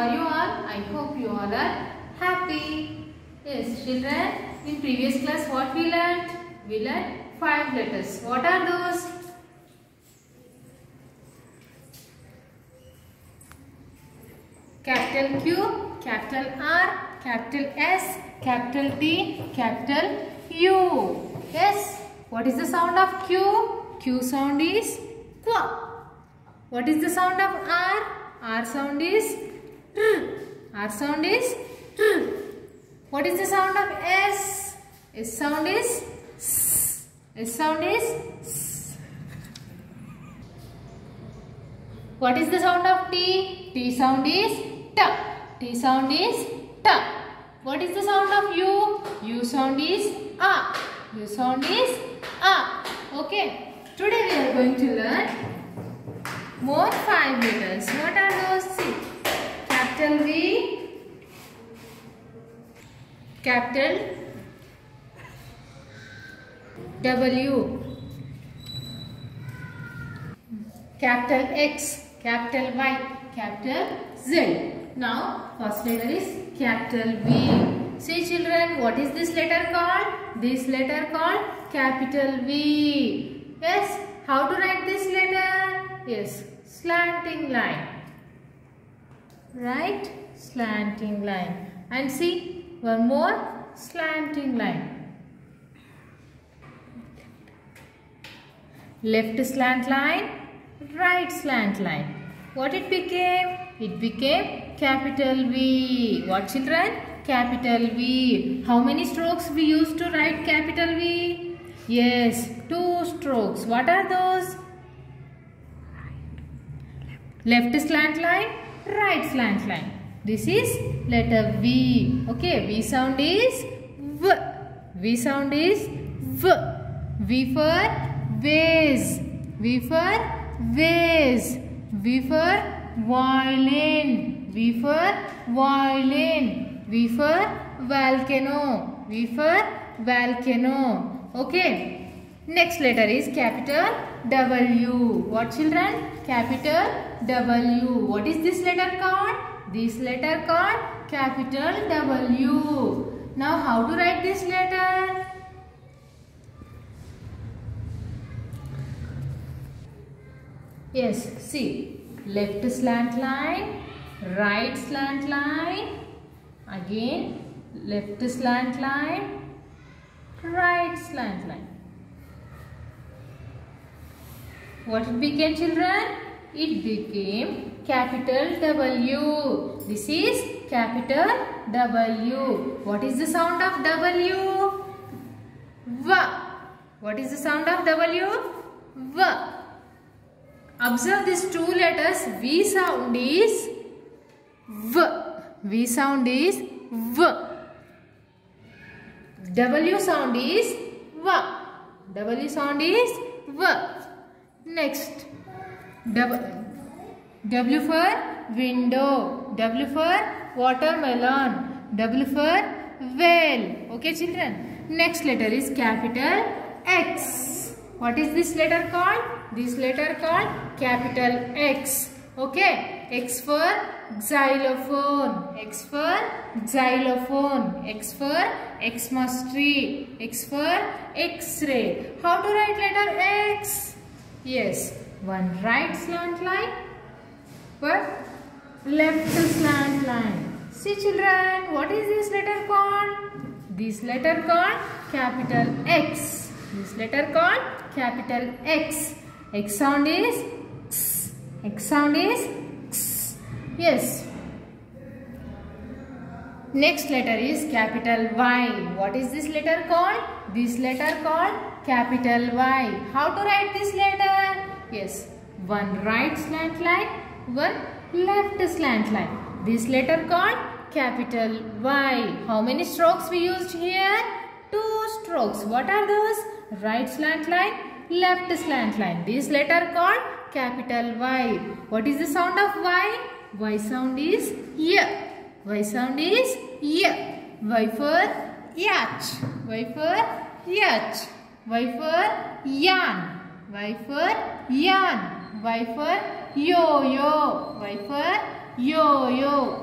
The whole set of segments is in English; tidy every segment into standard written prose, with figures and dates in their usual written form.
are you all? I hope you all are happy. Yes, children, in previous class what we learnt? We learnt 5 letters. What are those? Capital Q, capital R, capital S, capital T, capital U. Yes, what is the sound of Q? Q sound is Q. What is the sound of R? R sound is R. R sound is R. What is the sound of S? S sound is S. S sound is S. What is the sound of T? T sound is T. T sound is T. What is the sound of U? U sound is A. U sound is A. Okay. Today we are going to learn more 5 letters. What are those? See. Capital V, capital W, capital X, capital Y, capital Z. Now, first letter is capital V. See children, what is this letter called? This letter called capital V. Yes, how to write this letter? Yes, slanting line. Right? Slanting line. And see, one more slanting line. Left slant line, right slant line. What it became? It became capital V. What children? Capital V. How many strokes we used to write capital V? Yes, 2 strokes. What are those? Left slant line, right slant line. This is letter V. Okay, V sound is V. V sound is V. V for vase. V for vase. V for violin. V for violin. V for volcano. V for volcano. Okay. Next letter is capital W. What children? Capital W. What is this letter called? This letter called capital W. Now how to write this letter? Yes, see, left slant line, right slant line, again left slant line, right slant line. What it became children? It became capital W. This is capital W. What is the sound of W? V. What is the sound of W? V. Observe these 2 letters. V sound is V. V sound is V. W sound is V. W sound is V. Next. W for window. W for watermelon. W for whale. Okay children. Next letter is capital X. What is this letter called? This letter called capital X. Okay. X for xylophone. X for xylophone. X for Xmas tree. X for X-ray. How to write letter X? Yes. One right slant line. But left slant line. See children, what is this letter called? This letter called capital X. This letter called capital X. X sound is X. X sound is X. Yes. Next letter is capital Y. What is this letter called? This letter called capital Y. How to write this letter? Yes. One right slant line, one left slant line. This letter called capital Y. How many strokes we used here? 2 strokes. What are those? Right slant line, left slant line. This letter called capital Y. What is the sound of Y? Y sound is Y. Y sound is Y. Y for yacht. Y for yacht. Y for yarn. Y for yarn. Y for yo-yo. Y for yo-yo.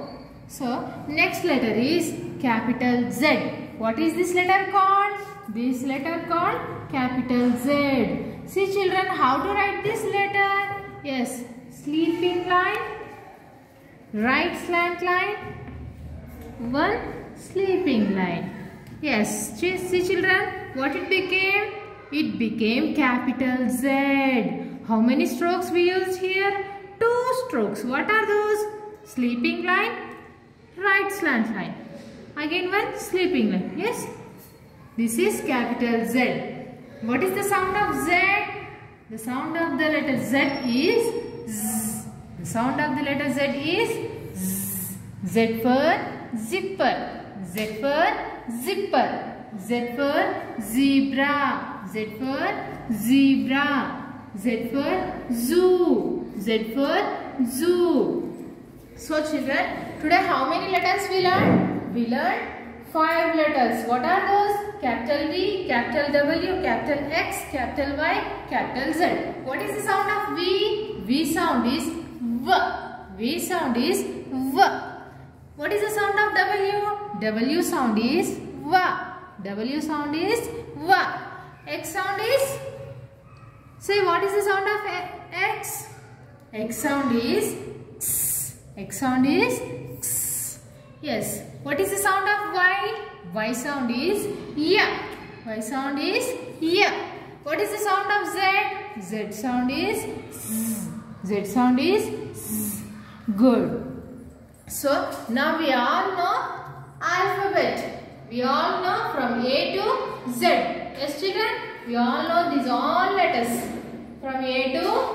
So next letter is capital Z. What is this letter called? This letter called capital Z. See children, how to write this letter? Yes, sleeping line, right slant line, one sleeping line. Yes, see children, what it became? It became capital Z. How many strokes we used here? 2 strokes. What are those? Sleeping line, right slant line. Again one sleeping line. Yes. This is capital Z. What is the sound of Z? The sound of the letter Z is Z. The sound of the letter Z is Z. Z for zipper. Z for zipper. Z for zebra. Z for zebra. Z for zoo. Z for zoo. So children, today how many letters we learned? We learned 5 letters. What are those? Capital D, capital W, capital X, capital Y, capital Z. What is the sound of V? V sound is V. V sound is V. What is the sound of W? W sound is V. W sound is V. X sound is? Say what is the sound of X? X sound is X. X sound is X. Yes. What is the sound of Y? Y sound is Y. Y sound is Y. What is the sound of Z? Z sound is Z. Z sound is Z. Good. So now we all know alphabet. We all know from A to Z. Yes children? We all know these all letters. From A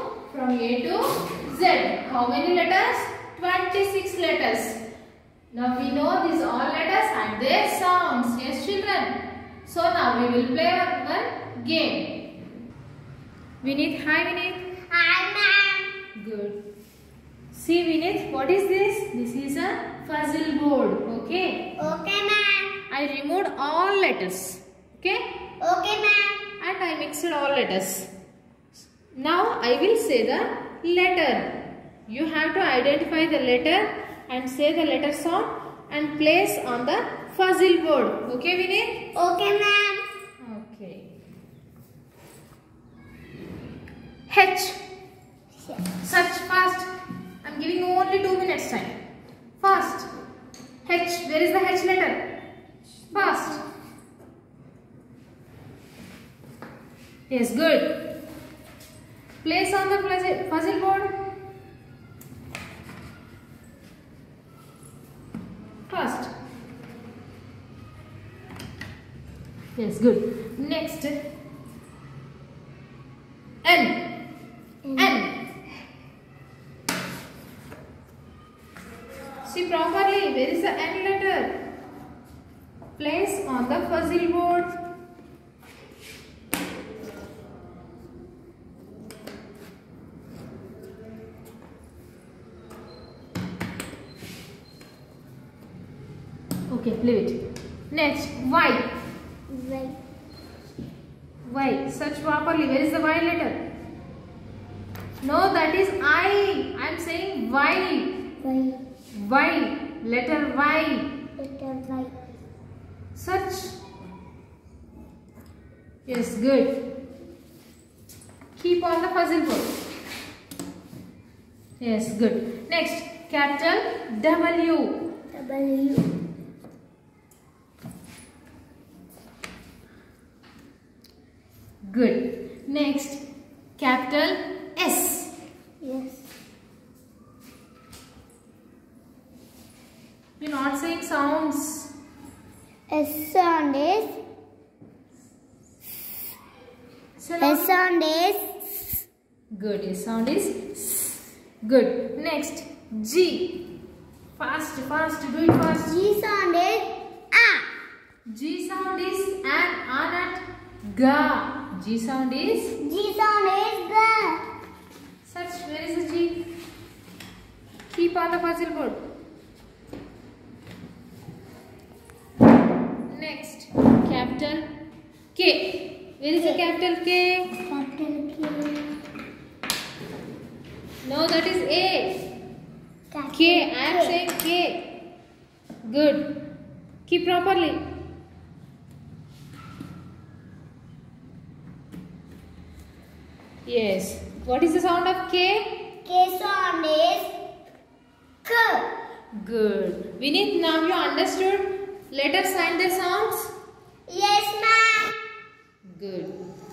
to Z. How many letters? 26 letters. Now we know these all letters and their sounds. Yes children. So now we will play one game. Vinith, hi Vinith. Hi ma'am. Good. See Vinith, what is this? This is a puzzle board. Okay. Okay ma'am. I removed all letters. Okay. Okay ma'am. And I mixed all letters. Now I will say the letter. You have to identify the letter and say the letter sound and place on the puzzle board. Okay Vinith? Okay ma'am. Okay. H. Search fast. I am giving only 2 minutes time. Fast. H. Where is the H letter? Fast. Yes, good. Place on the puzzle board. Fast. Yes, good. Next. N. N. See properly. Where is the N letter? Place on the puzzle board. Okay, leave it. Next, Y. Y. Y. Search properly. Where is the Y letter? No, that is I. I am saying Y. Y. Y. Letter Y. Letter Y. Search. Yes, good. Keep on the puzzle board. Yes, good. Next, capital W. W. Good. Next, capital S. Yes. You're not saying sounds. S sound is. Say S sound is. good. S sound is S. Good. Next, G. Fast, fast. Do it fast. G sound is A. G sound is an at ga. G sound is. G sound is G. Search. Where is the G? Keep on the puzzle board. Next, capital K. Where is the capital K? Capital K. No, that is A. K. I am saying K. Good. Keep properly. Yes. What is the sound of K? K sound is K. Good. Vineet, now you understood letter sign their sounds? Yes, ma'am. Good.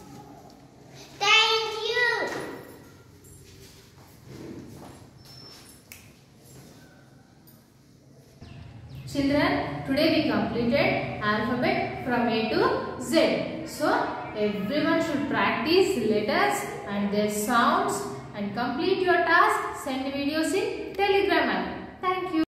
Thank you. Children, today we completed alphabet from A to Z. So, everyone should practice letters and their sounds and complete your task. Send videos in Telegram app. Thank you.